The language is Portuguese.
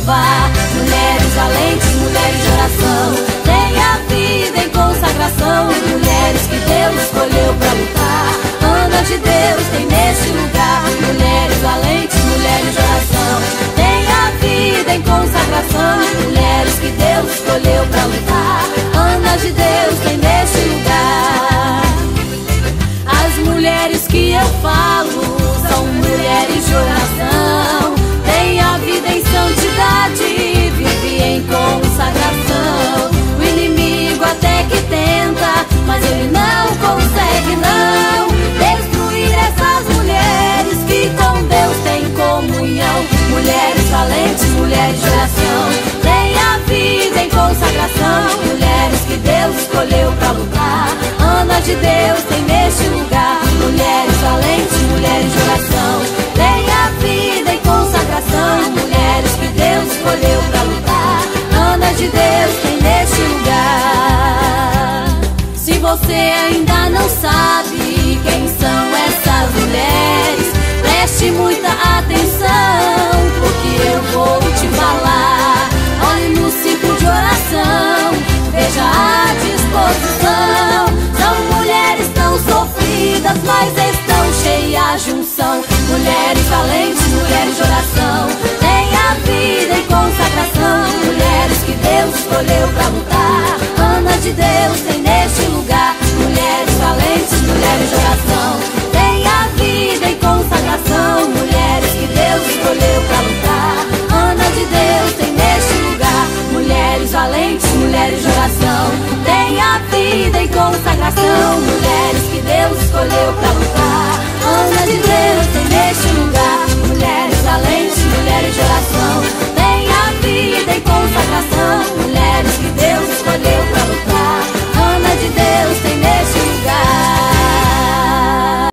Jeová. Mulheres valentes, mulheres de oração, tenha vida em consagração. Mulheres que Deus escolheu pra lutar, Anas de Deus tem neste lugar. Mulheres valentes, mulheres de oração, tenha vida em consagração. Mulheres que Deus escolheu pra lutar, Anas de Deus tem neste lugar. As mulheres que eu falo são mulheres de oração, têm a vida em santidade, vive em consagração. O inimigo até que tenta, mas ele não consegue não destruir essas mulheres que com Deus têm comunhão. Mulheres valentes, mulheres de oração, têm a vida em consagração. Mulheres que Deus escolheu pra lutar, Anas de Deus tem neste lugar. Mulheres valentes, mulheres de oração, têm a vida em consagração. Mulheres que Deus escolheu pra lutar, Anas de Deus tem neste lugar. Se você ainda não sabe quem são essas mulheres, preste muita atenção, porque eu vou te falar. Olhe no ciclo de oração, veja a disposição. São mulheres tão sofridas, mas estão cheias de unção. Mulheres valentes, mulheres de oração, têm a vida em consagração. Mulheres que Deus escolheu pra lutar, Anas de Deus tem neste lugar. Mulheres valentes, mulheres de oração, têm a vida em consagração. Mulheres que Deus escolheu pra lutar, Anas de Deus tem neste lugar. Mulheres valentes, mulheres de oração, têm a vida em consagração. Mulheres que Deus escolheu pra lutar,